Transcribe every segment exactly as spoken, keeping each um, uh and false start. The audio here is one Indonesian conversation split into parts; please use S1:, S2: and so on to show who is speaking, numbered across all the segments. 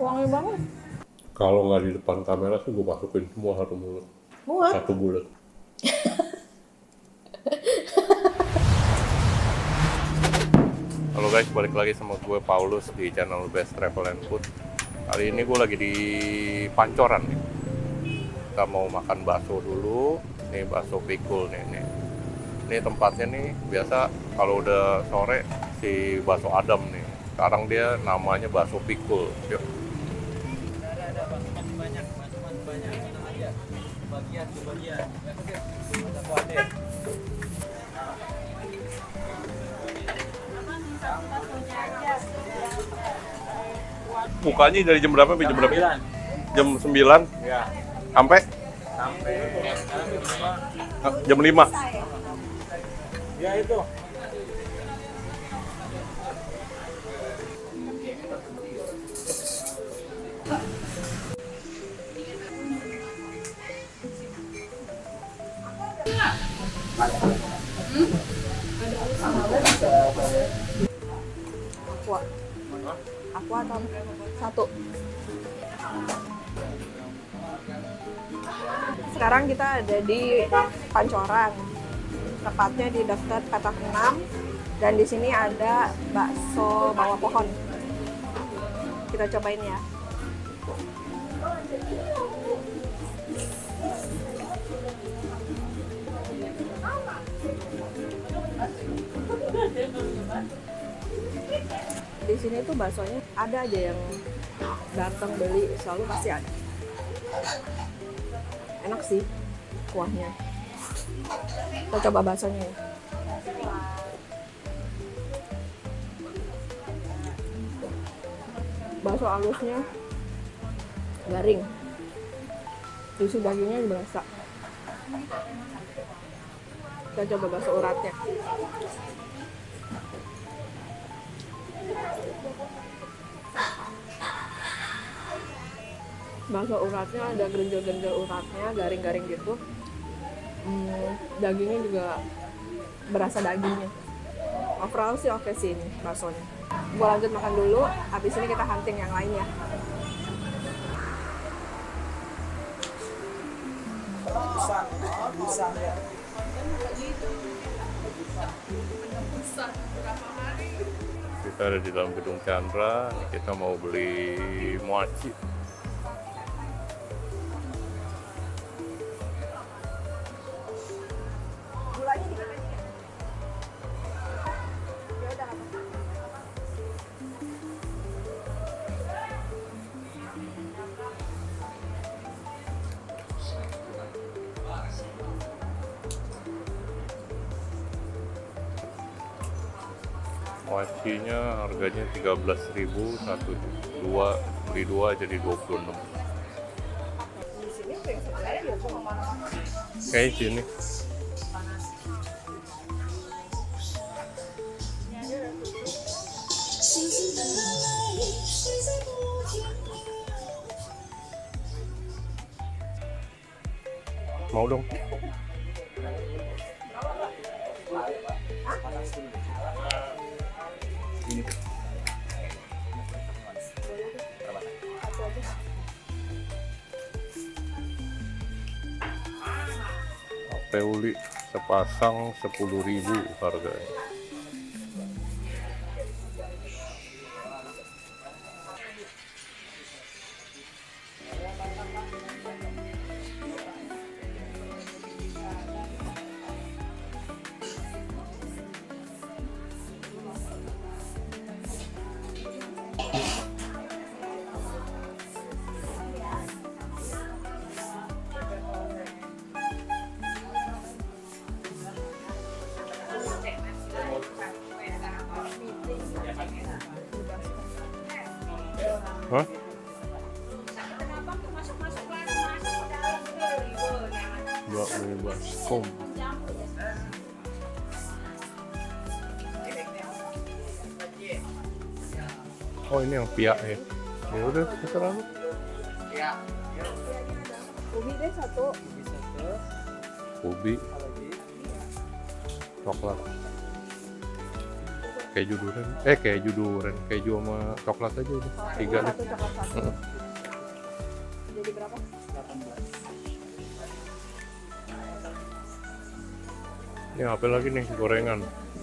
S1: Wangi banget.
S2: Kalau nggak di depan kamera sih gue masukin semua satu mulut.
S1: Muat.
S2: Satu bulat. Halo guys, balik lagi sama gue Paulus di channel Best Travel and Food. Kali ini gue lagi di Pancoran nih. Kita mau makan bakso dulu. Nih bakso pikul nih, nih. Ini tempatnya nih biasa kalau udah sore si bakso Adam nih. Sekarang dia namanya bakso pikul. Yuk.
S3: Bagian bagian ada khawatir.
S2: Bukanya dari jam berapa sampai jam berapa?
S3: sembilan.
S2: Jam sembilan
S3: Ya,
S2: sampai
S3: sampai
S2: jam lima.
S3: ya itu.
S1: Aqua. Aqua atau satu. Sekarang kita ada di Pancoran, tepatnya di dekat Petak enam, dan di sini ada bakso bawah pohon. Kita cobain ya. Di sini tuh baksonya ada aja yang datang beli, selalu pasti ada. Enak sih kuahnya. Kita coba baksonya. Bakso halusnya garing, isi dagingnya berasa. Kita coba bakso uratnya. Bakso uratnya ada gerinjal-gerinjal uratnya, garing-garing gitu. Hmm, dagingnya juga berasa dagingnya. Overall sih oke sih ini baksonya. Gua lanjut makan dulu, habis ini kita hunting yang lain ya.
S3: Busan, busan ya.
S2: Kita ada di dalam gedung Chandra. Kita mau beli moaci. Moacinya harganya tiga belas ribu, satu dua beli dua jadi dua puluh enam. Kayak sini. Mau dong.
S3: Ini.
S2: Tape uli sepasang sepuluh ribu harganya. Hah? Dua bebas kom. Oh ini yang pihak ya. Ya udah terserah lu.
S3: Ya.
S1: Ubi deh satu.
S2: Ubi, coklat. keju durian. Eh keju durian, keju sama coklat aja udah. Tiga deh.
S1: Satu coklat satu.
S2: Heeh.
S1: Jadi berapa?
S3: delapan belas.
S2: Ini apa lagi nih gorengan?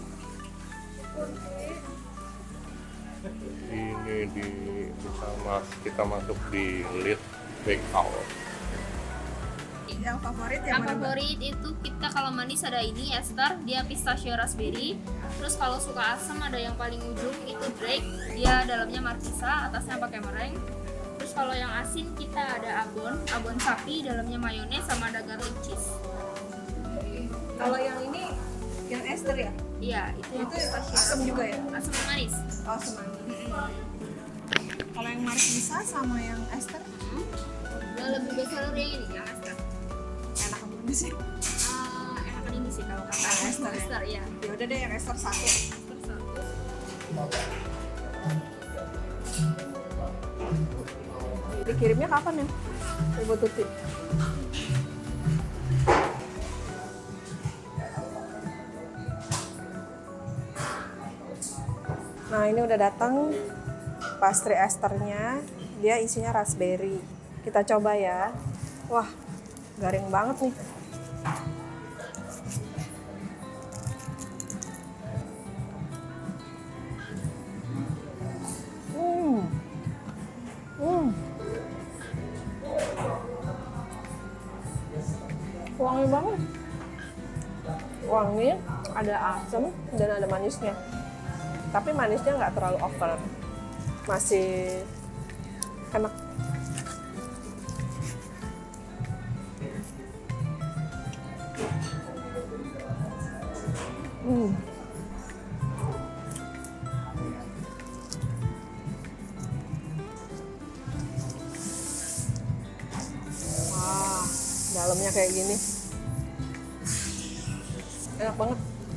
S2: Ini di bisa mas kita masuk di Lead Bakehouse.
S1: Yang favorit yang
S4: Yang
S1: mana, Mbak?
S4: favorit itu kita kalau manis ada ini Esther, dia pistachio raspberry. Terus kalau suka asam ada yang paling ujung itu Drake, dia dalamnya markisa, atasnya pakai meringue. Terus kalau yang asin kita ada abon, abon sapi, dalamnya mayones sama ada garlic cheese.
S1: Kalau yang ini yang Esther ya?
S4: Iya, itu yang
S1: Itu
S4: pistachio
S1: asam juga ya?
S4: asam manis.
S1: Oh, semanis. Kalau yang markisa sama yang Esther
S4: Hmm. Udah lebih besar yang ini, yang Esther.
S1: enak banget sih.
S4: Uh, enakan ini sih kalau kata
S1: Yang Esther ya?
S4: Esther, ya.
S1: Ya udah deh yang Esther satu.
S4: Esther satu.
S1: Dikirimnya kapan ya? Ibu Tuti. Nah ini udah datang pastry Esthernya, dia isinya raspberry. Kita coba ya. Wah, garing banget nih. Hmm, hmm, wangi banget. Wangi, ada asam dan ada manisnya. Tapi manisnya nggak terlalu over, masih enak. Hmm. Wah, dalamnya kayak gini, enak banget.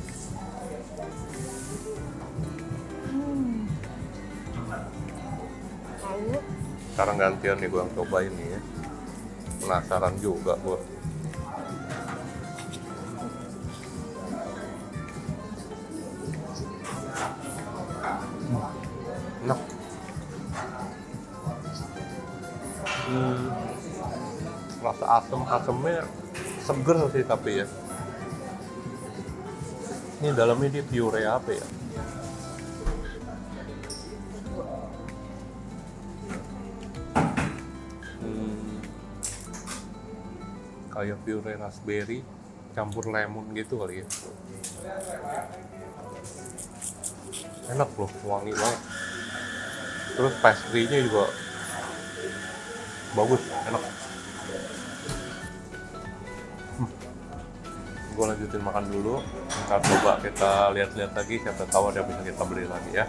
S1: Lalu
S2: Sekarang gantian nih gue yang cobain nih ya. Penasaran juga gue. Enak. Hmm. Rasa asem-asemnya seger sih tapi ya. Ini dalamnya dia pure apa ya? Hmm. Kayak pure raspberry campur lemon gitu kali ya. Enak loh, wangi banget. Terus pastry-nya juga bagus, enak. Hmm. Gue lanjutin makan dulu. Ntar coba kita lihat-lihat lagi, siapa tahu ada yang bisa kita beli lagi ya.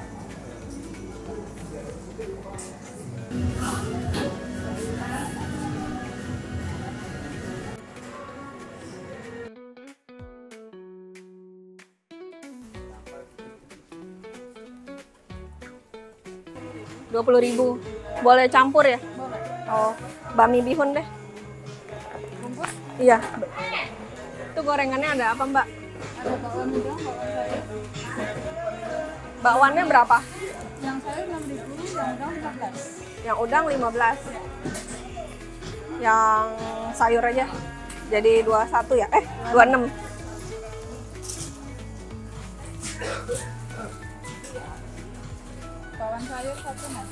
S1: dua puluh ribu. Boleh campur ya? Boleh. Oh, bami bihun deh. Bungkus? Iya. Itu gorengannya ada apa, Mbak?
S5: Ada bakwan udang, bakwan sayur.
S1: Bakwannya berapa?
S5: Yang sayur enam ribu, yang udang lima belas.
S1: Yang udang lima belas. Yang sayur aja. Jadi dua puluh satu ya? Eh, dua puluh enam.
S5: Bakwan sayur satu mas.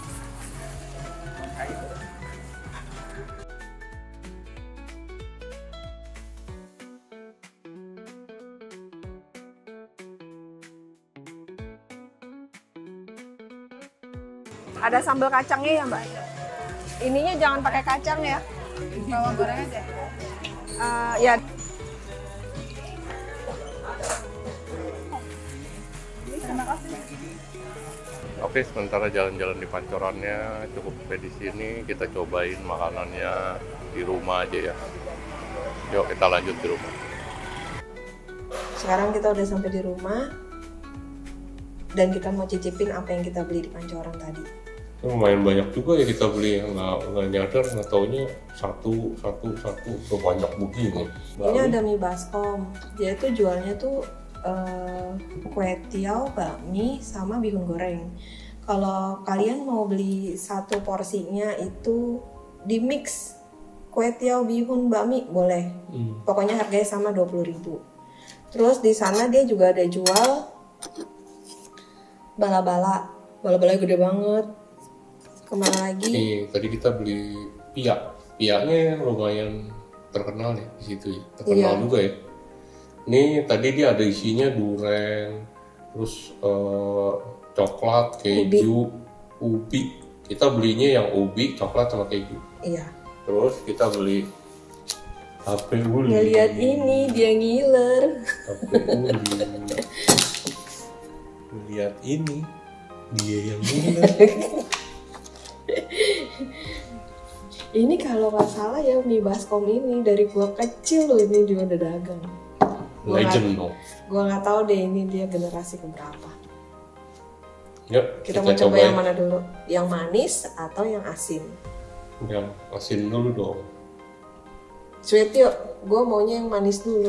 S1: Ada sambal kacangnya ya, Mbak? Ininya jangan pakai kacang ya.
S5: Bawang goreng aja.
S1: Eh, ya.
S5: Terima kasih.
S2: Oke, sementara jalan-jalan di pancorannya cukup sampai di sini. Kita cobain makanannya di rumah aja ya. Yuk kita lanjut di rumah.
S1: Sekarang kita udah sampai di rumah dan kita mau cicipin apa yang kita beli di pancoran tadi.
S2: Lumayan banyak juga ya kita beli, nggak nggak nyadar, nggak taunya satu satu satu sebanyak begini.
S1: Ini ada mie baskom. Dia tuh jualnya tuh eh, kue tiaw, bakmi, sama bihun goreng. Kalau kalian mau beli satu porsinya itu di mix kue tiaw, bihun, bakmi boleh.
S2: Hmm.
S1: Pokoknya harganya sama dua puluh ribu. Terus di sana dia juga ada jual bala-bala. Bala-bala gede banget. Kemana lagi?
S2: Nih, tadi kita beli pia. Pianya lumayan terkenal ya di situ ya. Terkenal
S1: Iya.
S2: juga ya. Ini tadi dia ada isinya durian, terus eh, coklat, keju, ubi. Kita belinya yang ubi, coklat sama keju.
S1: Iya.
S2: Terus kita beli tape uli.
S1: Ngeliat ini dia ngiler.
S2: Tape uli. Lihat ini, dia yang ngiler.
S1: Ini kalau nggak salah ya mie baskom ini dari gua kecil loh ini dia udah dagang. Gua
S2: Legend
S1: nggak-
S2: dong.
S1: Gua nggak tahu deh ini dia generasi keberapa.
S2: Yuk,
S1: Kita, mau coba yang mana dulu? Yang manis atau yang asin?
S2: Yang asin dulu dong.
S1: Sweet yuk, gue maunya yang manis dulu.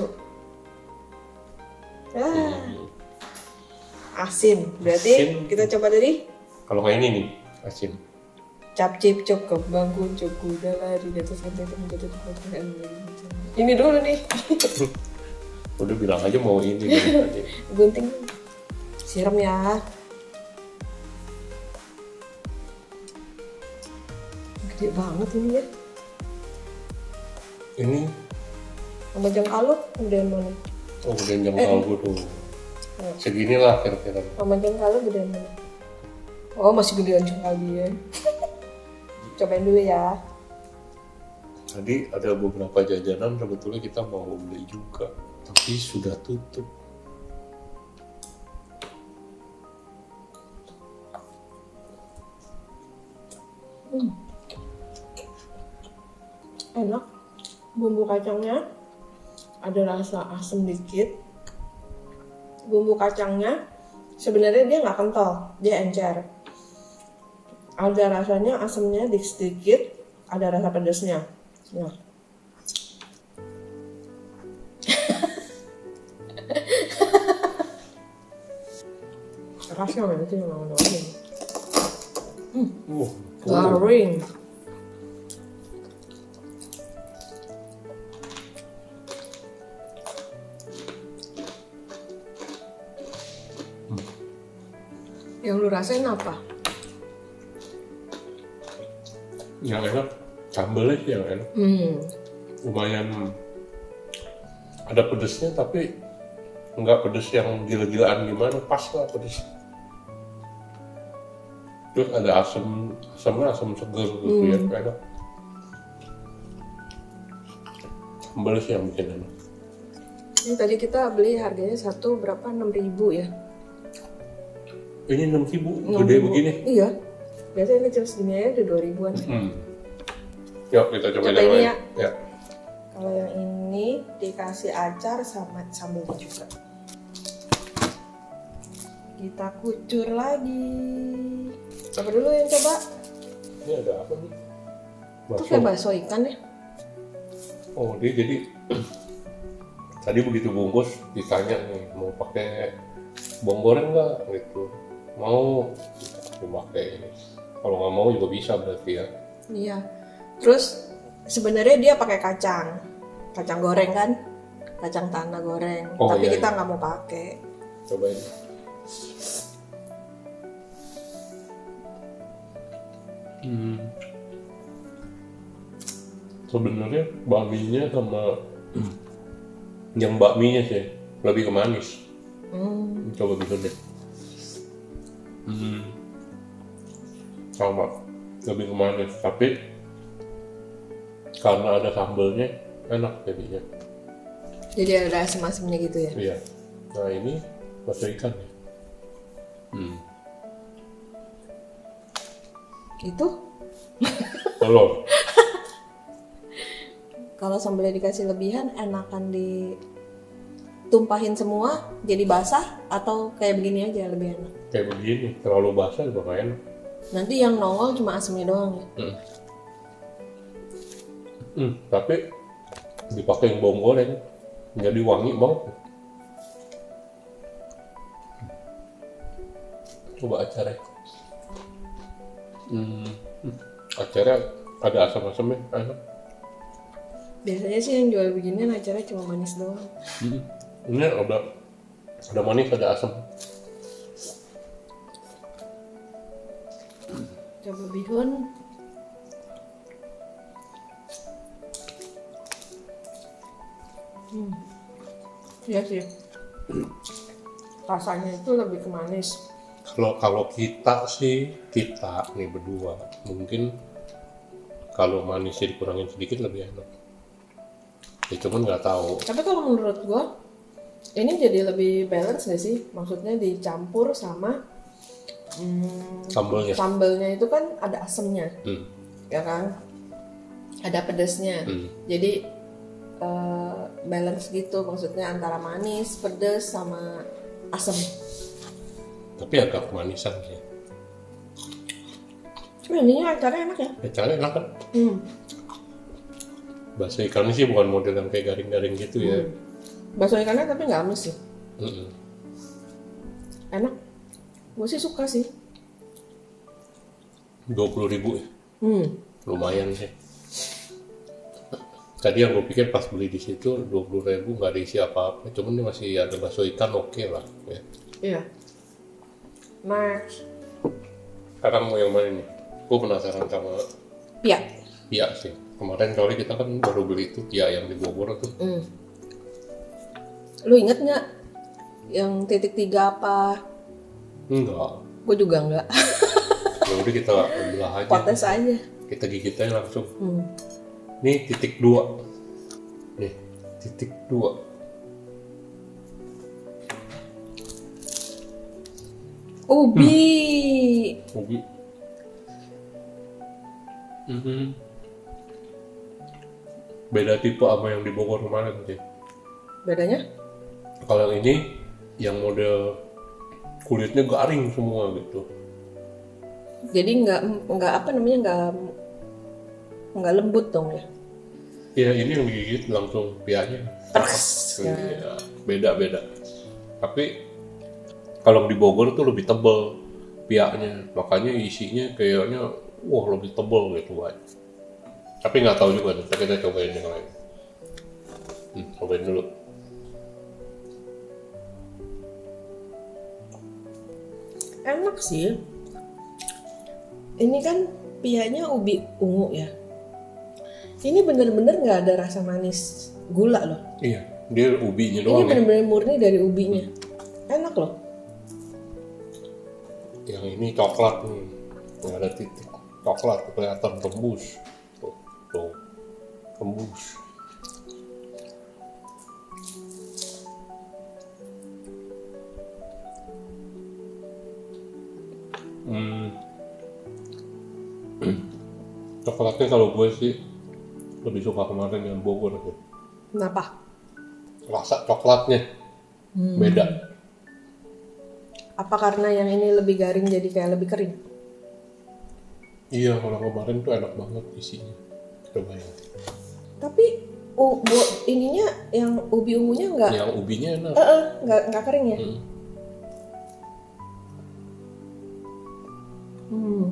S1: Ah,
S2: Hmm.
S1: asin. Berarti
S2: Asin.
S1: kita coba dari
S2: Kalau kayak ini nih, asin.
S1: cap cip cop kembang kucuk kuda lari di atas lantai menjadi tempat yang ini dulu nih.
S2: Udah bilang aja mau ini dari tadi.
S1: Gunting siram ya. Gede banget ini ya.
S2: Ini,
S1: Sama jengkal lu gedean mana?
S2: oh udah jengkal gue tuh.
S1: Oh.
S2: Seginilah kira-kira.
S1: Sama jengkal lu gedean mana? Oh masih gedean jengkal dia. Cobain dulu ya.
S2: Tadi ada beberapa jajanan sebetulnya kita mau beli juga, tapi sudah tutup.
S1: Enak, bumbu kacangnya ada rasa asam dikit. Bumbu kacangnya sebenarnya dia nggak kental, dia encer. Ada rasanya asamnya sedikit, ada rasa pedasnya. Nah. Rasanya mana sih yang mana lagi?
S2: Uh,
S1: Garing. Yang lu rasain apa?
S2: yang enak, sambelnya sih yang enak.
S1: Hmm.
S2: Lumayan ada pedesnya tapi nggak pedes yang gila-gilaan gimana, pas lah pedes. Terus ada asam, asamnya asam seger gitu ya, enak. Sambal sih yang bikin enak.
S1: Ini tadi kita beli harganya satu berapa? enam ribu ya?
S2: Ini enam ribu,
S1: enam
S2: gede
S1: ribu.
S2: begini.
S1: Iya. Biasanya kecil segini aja udah dua ribuan.
S2: Hmm. Yuk kita coba,
S1: Coba
S2: yang
S1: ini
S2: lain.
S1: ya.
S2: Ya.
S1: Kalau yang ini dikasih acar sama sambelnya juga. Kita kucur lagi. Coba dulu yang coba.
S2: Ini ada apa nih?
S1: Itu
S2: Bakso.
S1: kayak bakso ikan ya?
S2: Oh dia jadi tadi begitu bungkus ditanya nih mau pakai bawang goreng nggak gitu, mau dipakai ini. Kalau nggak mau juga bisa berarti ya.
S1: Iya. Terus sebenarnya dia pakai kacang, kacang goreng kan, kacang tanah goreng.
S2: Oh,
S1: Tapi
S2: iya,
S1: kita
S2: iya.
S1: nggak mau pakai.
S2: Coba ini. Hmm. Sebenarnya bakminya sama yang bakminya sih lebih ke manis.
S1: Hmm.
S2: Coba gitu deh. Hmm. Sama, lebih ke manis, tapi karena ada sambelnya enak jadinya.
S1: Jadi ada asam-asamnya gitu ya.
S2: Iya. Nah ini bakso ikan ya. Hmm.
S1: Itu
S2: Telur.
S1: kalau sambelnya dikasih lebihan, enakan ditumpahin semua jadi basah atau kayak begini aja lebih enak.
S2: Kayak begini, terlalu basah juga nggak enak.
S1: Nanti yang nongol cuma asamnya doang ya.
S2: Hmm. Hmm, tapi dipakai yang bawang goreng jadi wangi banget. Coba acar ya. Hmm, hmm. Acarnya ada asam-asamnya, enak.
S1: Biasanya sih yang jual beginian acaranya cuma manis doang.
S2: Hmm. Ini ada ada manis, ada asam.
S1: Coba bihun. Hmm. Iya sih. Rasanya itu lebih ke manis.
S2: Kalau kalau kita sih kita nih berdua mungkin kalau manisnya dikurangin sedikit lebih enak. Ya cuman nggak tahu.
S1: Tapi kalau menurut gua ini jadi lebih balance nggak sih? Maksudnya dicampur sama hmm,
S2: Sambelnya.
S1: sambelnya itu kan ada asemnya,
S2: Hmm.
S1: ya kan? Ada pedesnya.
S2: Hmm.
S1: Jadi eh, balance gitu, maksudnya antara manis, pedes sama asam.
S2: Tapi agak kemanisan sih.
S1: Cuma ininya acaranya enak ya.
S2: Acaranya enak kan?
S1: Hmm.
S2: Bakso ikannya sih bukan model yang kayak garing-garing gitu ya.
S1: Hmm. Bakso ikannya tapi nggak amis sih.
S2: Mm-mm.
S1: Enak. Gue sih suka sih.
S2: dua puluh ribu ya.
S1: Hmm.
S2: Lumayan sih. Tadi yang gue pikir pas beli di situ dua puluh ribu nggak ada isi apa-apa. Cuman ini masih ada bakso ikan, oke lah. Ya.
S1: Iya. Next.
S2: Sekarang mau yang mana nih? Gue penasaran sama
S1: Pia.
S2: pia sih. Kemarin kali kita kan baru beli itu pia yang di Bogor tuh.
S1: Hmm. Lu inget nggak yang titik tiga apa?
S2: Enggak.
S1: Gue juga nggak.
S2: Ya udah kita belah aja.
S1: Potes aja.
S2: Kita gigit aja langsung.
S1: Hmm.
S2: Nih titik dua. Nih titik dua.
S1: Ubi.
S2: Ubi. Mhm. Beda tipe sama yang di Bogor kemarin sih.
S1: Bedanya?
S2: Kalau yang ini yang model kulitnya garing semua gitu.
S1: Jadi nggak nggak apa namanya nggak nggak lembut dong ya?
S2: Ya ini yang digigit langsung pianya.
S1: Pers.
S2: Iya, beda-beda. Tapi kalau di Bogor tuh lebih tebel pianya, makanya isinya kayaknya wah lebih tebel gitu Bay. Tapi nggak tahu juga, nanti kita cobain yang lain. Hmm, cobain dulu.
S1: Enak sih. Ini kan pianya ubi ungu ya. Ini bener-bener nggak ada rasa manis gula loh.
S2: Iya, dia ubinya
S1: Ini
S2: doang ya.
S1: bener-bener murni dari ubinya. Enak loh.
S2: Yang ini coklat nih, yang ada titik coklat kelihatan tembus. Tuh, tuh, tembus. Hmm. Coklatnya kalau gue sih lebih suka kemarin yang Bogor sih.
S1: Kenapa?
S2: Rasa coklatnya
S1: Hmm.
S2: beda.
S1: Apa karena yang ini lebih garing jadi kayak lebih kering?
S2: Iya, kalau kemarin tuh enak banget isinya. Coba ya.
S1: Tapi u, bu- ininya yang ubi ungunya nggak,
S2: Yang ubinya enak.
S1: eh, eh, nggak nggak kering ya?
S2: Hmm.
S1: Hmm.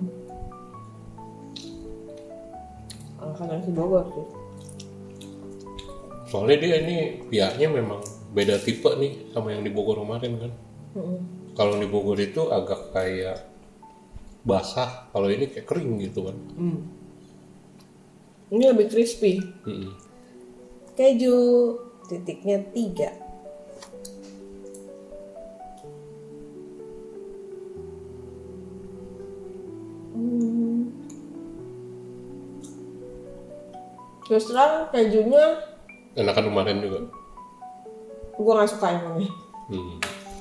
S1: Makanan si Bogor sih.
S2: Soalnya dia ini pianya memang beda tipe nih sama yang di Bogor kemarin kan.
S1: Mm-mm.
S2: Kalau di Bogor itu agak kayak basah, kalau ini kayak kering gitu kan.
S1: Hmm. Ini lebih crispy.
S2: Mm-mm.
S1: Keju titiknya tiga. Hmm. Terus terang kejunya
S2: Enakan kemarin juga.
S1: gue nggak suka yang ini.
S2: Hmm.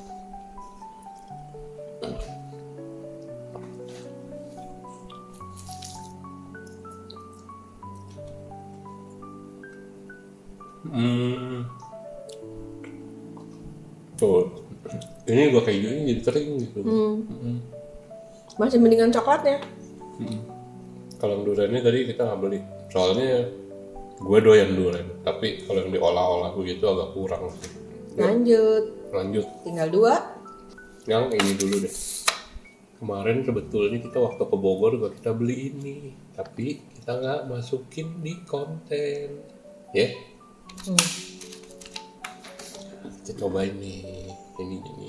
S2: Hmm. Tuh, ini gua kejunya jadi kering gitu.
S1: Hmm.
S2: Mm-mm.
S1: Masih mendingan coklatnya.
S2: Mm-mm. Kalau yang duriannya tadi kita nggak beli, soalnya gue doyan durian. Tapi kalau yang diolah-olah begitu agak kurang sih. Yuk,
S1: Lanjut,
S2: lanjut,
S1: tinggal dua.
S2: yang ini dulu deh. kemarin sebetulnya kita waktu ke Bogor juga kita beli ini, tapi kita nggak masukin di konten, ya.
S1: Hmm.
S2: Kita cobain nih, ini ini.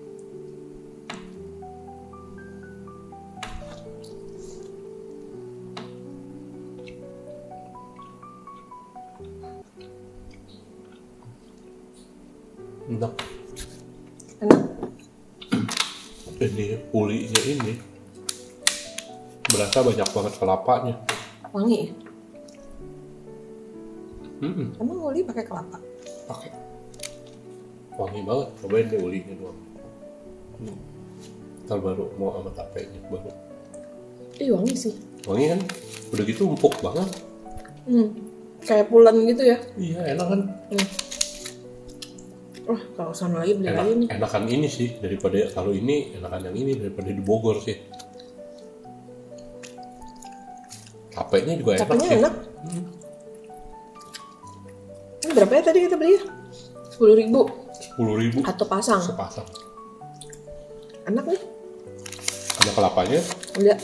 S2: Enak.
S1: Enak.
S2: Ini ulinya ini berasa banyak banget kelapanya.
S1: Wangi ya?
S2: Hmm,
S1: Emang uli pakai kelapa?
S2: pakai. Wangi banget. Cobain deh ulinya doang. Hmm. Ntar baru mau sama tapenya baru.
S1: Ih wangi sih.
S2: Wangi kan? Udah gitu empuk banget.
S1: Hmm. Kayak pulen gitu ya.
S2: Iya enak kan?
S1: Hmm. Wah kalau sana lagi beli
S2: Enak,
S1: lagi nih.
S2: enakan ini sih daripada kalau ini enakan yang ini daripada di Bogor sih. Tapenya juga enak
S1: Tapenya
S2: sih.
S1: enak.
S2: Hmm.
S1: Ini berapa ya tadi kita beli? Sepuluh ribu
S2: Sepuluh ribu
S1: atau pasang?
S2: sepasang.
S1: Enak nih.
S2: Ada kelapanya.
S1: Udah.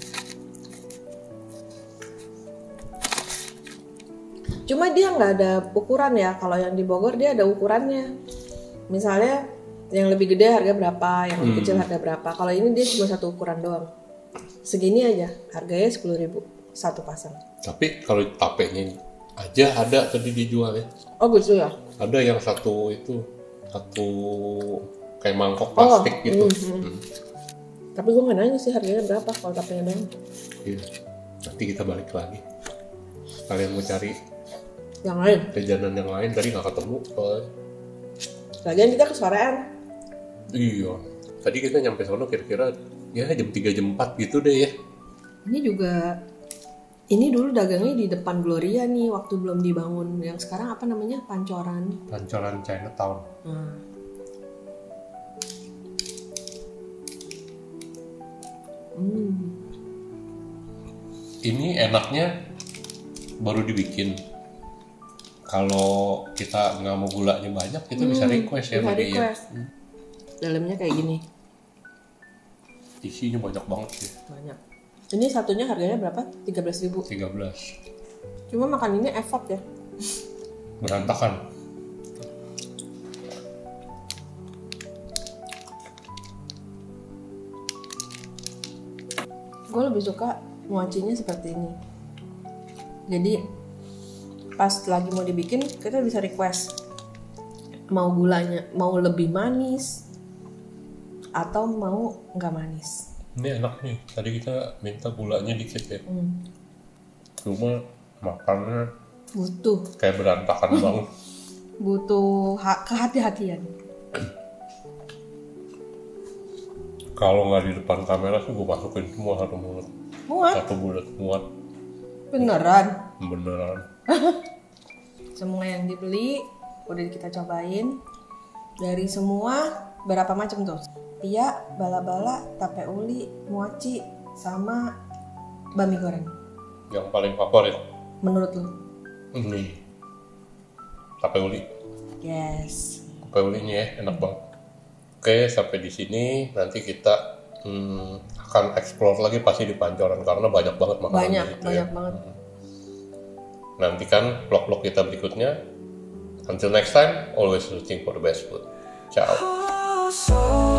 S1: Cuma dia nggak ada ukuran ya. Kalau yang di Bogor dia ada ukurannya. Misalnya yang lebih gede harga berapa, yang lebih
S2: Hmm.
S1: kecil harga berapa. Kalau ini dia cuma satu ukuran doang. Segini aja, harganya sepuluh ribu satu pasang.
S2: Tapi kalau tapenya aja ada tadi dijual ya.
S1: Oh gitu ya?
S2: Ada yang satu itu satu kayak mangkok plastik
S1: Oh,
S2: gitu.
S1: hmm, hmm.
S2: Hmm.
S1: Tapi gue nggak nanya sih harganya berapa kalau tapenya doang.
S2: Iya. Nanti kita balik lagi. Kalian mau cari
S1: Yang lain.
S2: jajanan yang lain tadi nggak ketemu. Oh.
S1: Lagian kita kesorean.
S2: Iya. Tadi kita nyampe sono kira-kira ya jam tiga jam empat gitu deh ya.
S1: Ini juga, ini dulu dagangnya di depan Gloria nih waktu belum dibangun. Yang sekarang apa namanya? Pancoran.
S2: Pancoran Chinatown.
S1: Nah. Hmm.
S2: Ini enaknya baru dibikin. Kalau kita nggak mau gulanya banyak, kita bisa
S1: Hmm,
S2: request ya
S1: bisa
S2: sama dia.
S1: request.
S2: Hmm.
S1: Dalamnya kayak gini,
S2: Isinya banyak banget sih.
S1: banyak. Ini satunya harganya berapa? tiga belas ribu.
S2: tiga belas.
S1: Cuma makan ini effort ya.
S2: Berantakan.
S1: Gue lebih suka muacinya seperti ini. Jadi pas lagi mau dibikin kita bisa request mau gulanya mau lebih manis atau mau nggak manis.
S2: Ini enak nih. Tadi kita minta gulanya dikit ya.
S1: Hmm.
S2: Cuma makannya
S1: Butuh
S2: kayak berantakan banget.
S1: butuh ha- kehati-hatian.
S2: Kalau nggak di depan kamera sih gue masukin semua satu mulut.
S1: Muat
S2: Satu bulat muat.
S1: beneran.
S2: Beneran.
S1: Semua yang dibeli udah kita cobain. Dari semua berapa macam tuh? Pia, bala-bala, tape uli, muaci, sama bami goreng.
S2: Yang paling favorit
S1: Menurut lu?
S2: ini tape uli.
S1: Yes.
S2: Tape ulinya ya enak banget. Oke, sampai di sini nanti kita hmm, akan explore lagi pasti di Pancoran karena banyak banget makanan
S1: Banyak,
S2: di situ
S1: banyak
S2: ya.
S1: banget.
S2: Nantikan vlog-vlog kita berikutnya. Until next time, always looking for the best food. Ciao.
S6: So